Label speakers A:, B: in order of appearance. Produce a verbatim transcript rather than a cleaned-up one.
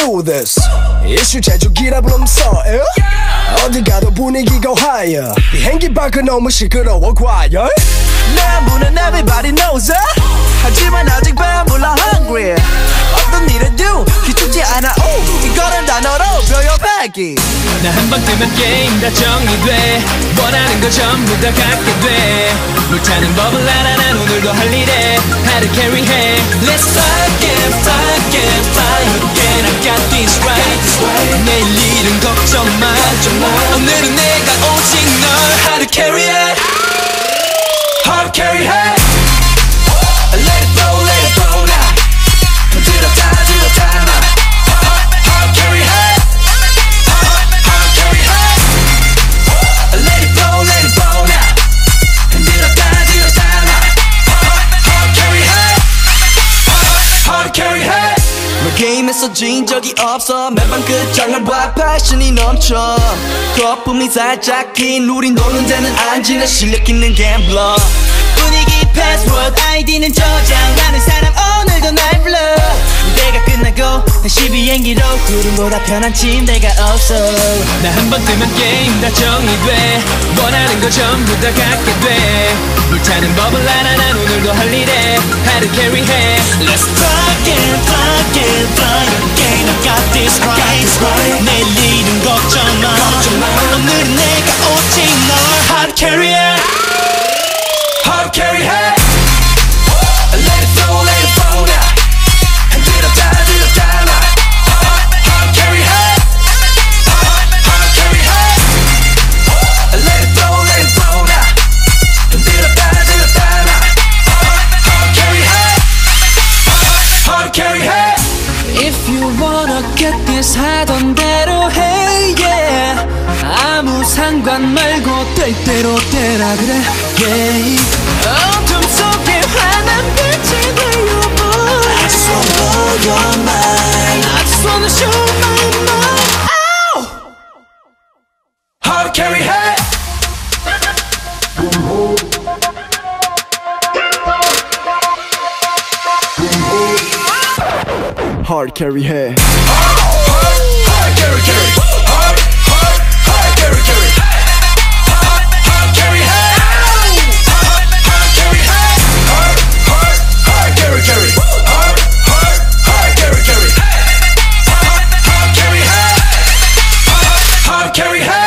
A: do this. 이슈 제조기라 불렀어. 어디 가도 분위기가 higher. 비행기 밖은 너무 시끄러워 과열.
B: 내 안부는 everybody knows it. 하지만 아직 배불러 hungry. 어떤 일에도 기죽지 않아. 오, 이거는 단어로 표현하기.
C: 나 한 번 뜨면 게임 다 정리돼. 원하는 거 전부 다 갖게 돼. 불타는 법을 알아 난 오늘도 할 일에 하루 carry해. Let's fly again, fly again, fly again. I got this right. 내일 일은 걱정 마. 오늘은 내가 오직 널 하루 carry해. 하루 carry해. Let it flow, let it flow now. 들었다 들었다 나 Hard carry hey. Hard carry hey. Let it flow, let it flow now. 들었다 들었다 나 Hard carry hey. Hard carry hey.
B: 너 게임에서 진 적이 없어. 매번 끝장을 봐 패션이 넘쳐. 거품이 살짝 긴 우린 노는 데는 안 지나 실력 있는 갬블러. 분위기 패스워드 아이디는 저장하는 사람 오늘도 날 불러. 무대가 끝나고 다시 비행기로 구름보다 편한 침대가 없어.
C: 나 한 번 뜨면 게임 다 정리돼. 원하는 거 전부 다 갖게 돼. 불타는 법을 알아 난 오늘도 할 일에 하루 carry해.
B: Let's fly again, fly again, fly again. I got this right. 내일 일은 걱정 마. 오늘은 내가 오직 널 하루 carry해.
C: Hard carry hey. Let it flow, let it flow now. 들었다 들었다 나 Hard carry hey. Hard carry hey. Let it flow, let it flow now. 들었다 들었다 나 Hard carry hey. Hard carry hey.
D: If you wanna get this 하던 대로 해 yeah. 아무 상관 말고 될 대로 되라 그래 yeah. 어둠 속에 환한 빛이 되어보.
B: I just wanna blow your mind.
D: I just wanna show my mind. Ow!
C: Hard carry hey.
A: Hard carry hey.
C: Hard, hard, hard carry carry. Hard, hard, hard carry carry. Hard, hard carry hey. Hard, hard carry hey. Hard, hard, hard carry carry. Hard, hard, hard carry carry. Hard, hard carry hey. Hard, hard carry hey.